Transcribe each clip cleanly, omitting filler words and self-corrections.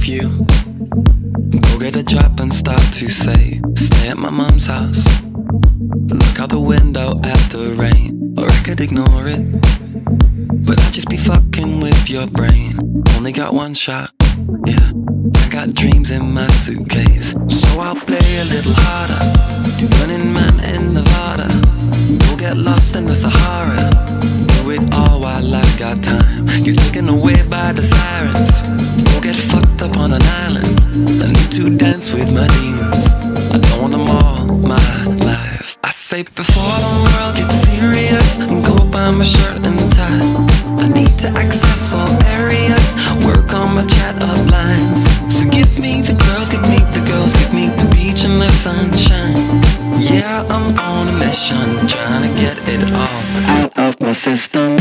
with you. Go get a job and start to say, stay at my mom's house. Look out the window at the rain, or I could ignore it, but I'd just be fucking with your brain. Only got one shot, yeah. I got dreams in my suitcase, so I'll play a little harder. Running Man in Nevada, we'll get lost in the Sahara. Do it all while I got time. You're taken away by the sirens. We'll get fucked up on an island. I need to dance with my demons. I don't want them all my life. I say before the world gets serious, go buy my shirt and tie. I need to access all areas, work on my chat up lines. So give me the girls, give me the girls, give me the beach and the sunshine. Yeah, I'm on a mission, trying to get it all out of my system.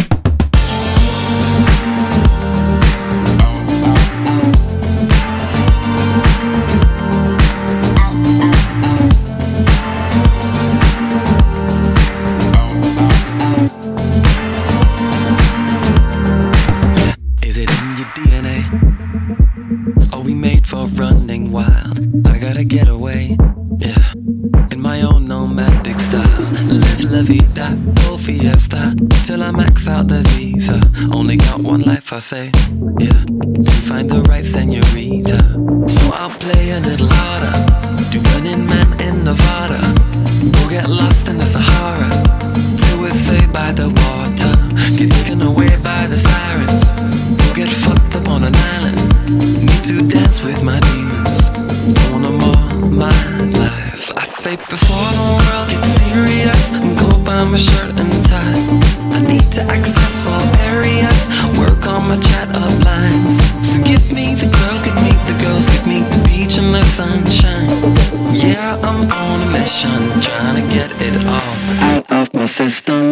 Is it in your DNA? Are we made for running wild? I gotta get away, yeah. In my own nomadic style, live la vida, go fiesta, till I max out the visa. Only got one life, I say, yeah, to find the right senorita. So I'll play a little harder, do Running Man in Nevada. We'll get lost in the Sahara, till we're saved by the water. Get taken away by the sirens. We'll get fucked up on an island. Need to dance with my demons. Don't want them all my life. I say before the world gets serious, go buy my shirt and tie. I need to access all areas, work on my chat up lines. So give me the girls, give me the girls, give me the beach and the sunshine. Yeah, I'm on a mission, trying to get it all out of my system.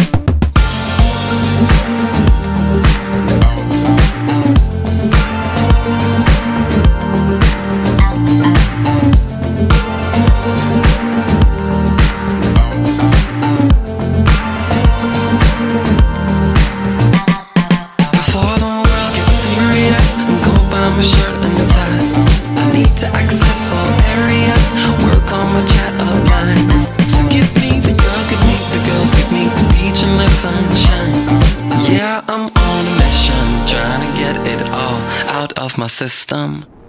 My shirt and tie. I need to access all areas, work on my chat up lines. So give me the girls, give me the girls, give me the beach and the sunshine. Yeah, I'm on a mission, trying to get it all out of my system.